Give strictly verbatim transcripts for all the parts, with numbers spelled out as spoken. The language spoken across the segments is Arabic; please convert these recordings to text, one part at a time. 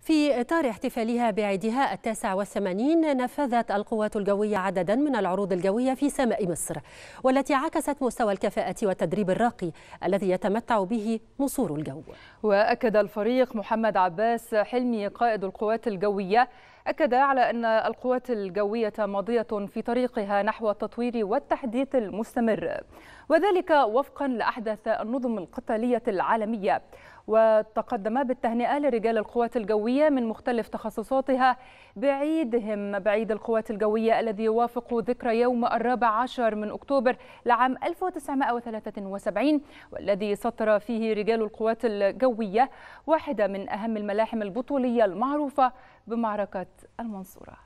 في إطار احتفالها بعيدها التاسع والثمانين، نفذت القوات الجوية عددا من العروض الجوية في سماء مصر، والتي عكست مستوى الكفاءة والتدريب الراقي الذي يتمتع به نسور الجو. وأكد الفريق محمد عباس حلمي قائد القوات الجوية أكد على أن القوات الجوية ماضية في طريقها نحو التطوير والتحديث المستمر، وذلك وفقا لأحدث النظم القتالية العالمية. وتقدم بالتهنئة لرجال القوات الجوية من مختلف تخصصاتها بعيدهم بعيد القوات الجوية الذي يوافق ذكرى يوم الرابع عشر من أكتوبر لعام ألف وتسعمائة وثلاثة وسبعين، والذي سطر فيه رجال القوات الجوية واحدة من أهم الملاحم البطولية المعروفة بمعركة المنصورة.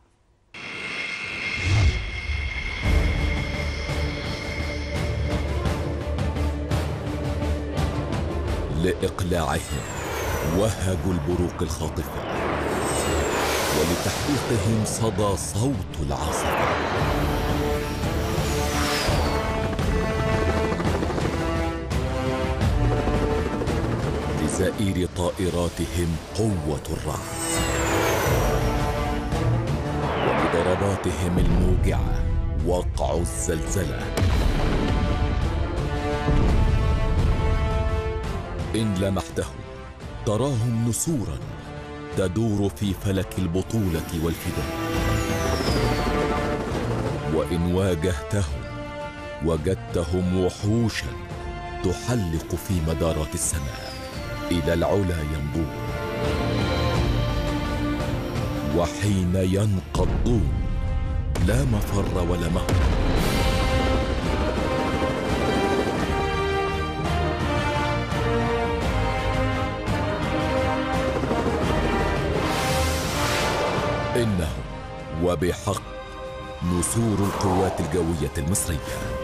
لإقلاعهم وهجوا البروق الخاطفة، ولتحقيقهم صدى صوت العاصفة. لزئير طائراتهم قوة الرعد، ولضرباتهم الموجعة وقع الزلزلة. إن لمحتهم تراهم نسورا تدور في فلك البطولة والفداء، وإن واجهتهم وجدتهم وحوشا تحلق في مدارات السماء إلى العلا يمضون، وحين ينقضون لا مفر ولا مهرب. إنهم وبحق نسور القوات الجوية المصرية.